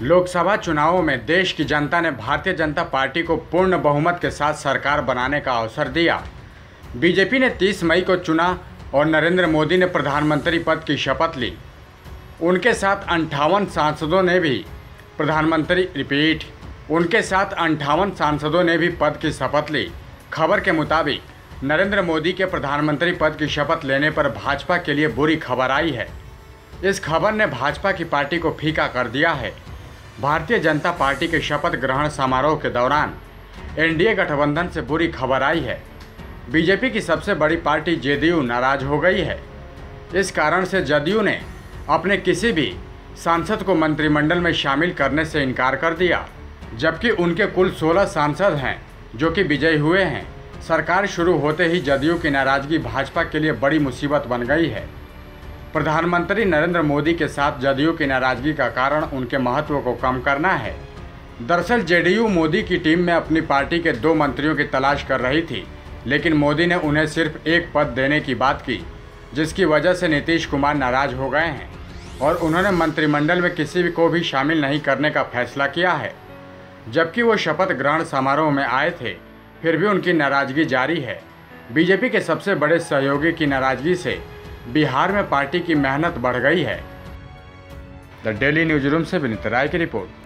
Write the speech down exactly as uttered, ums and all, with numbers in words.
लोकसभा चुनावों में देश की जनता ने भारतीय जनता पार्टी को पूर्ण बहुमत के साथ सरकार बनाने का अवसर दिया। बीजेपी ने तीस मई को चुना और नरेंद्र मोदी ने प्रधानमंत्री पद की शपथ ली। उनके साथ अंठावन सांसदों ने भी प्रधानमंत्री रिपीट उनके साथ अंठावन सांसदों ने भी पद की शपथ ली। खबर के मुताबिक नरेंद्र मोदी के प्रधानमंत्री पद की शपथ लेने पर भाजपा के लिए बुरी खबर आई है। इस खबर ने भाजपा की पार्टी को फीका कर दिया है। भारतीय जनता पार्टी के शपथ ग्रहण समारोह के दौरान एनडीए गठबंधन से बुरी खबर आई है। बीजेपी की सबसे बड़ी पार्टी जेडीयू नाराज हो गई है। इस कारण से जदयू ने अपने किसी भी सांसद को मंत्रिमंडल में शामिल करने से इनकार कर दिया, जबकि उनके कुल सोलह सांसद हैं जो कि विजयी हुए हैं। सरकार शुरू होते ही जदयू की नाराजगी भाजपा के लिए बड़ी मुसीबत बन गई है। प्रधानमंत्री नरेंद्र मोदी के साथ जदयू की नाराजगी का कारण उनके महत्व को कम करना है। दरअसल जेडीयू मोदी की टीम में अपनी पार्टी के दो मंत्रियों की तलाश कर रही थी, लेकिन मोदी ने उन्हें सिर्फ एक पद देने की बात की, जिसकी वजह से नीतीश कुमार नाराज हो गए हैं और उन्होंने मंत्रिमंडल में किसी भी को भी शामिल नहीं करने का फैसला किया है। जबकि वो शपथ ग्रहण समारोह में आए थे, फिर भी उनकी नाराजगी जारी है। बीजेपी के सबसे बड़े सहयोगी की नाराजगी से बिहार में पार्टी की मेहनत बढ़ गई है। द डेली न्यूज रूम से विनीत राय की रिपोर्ट।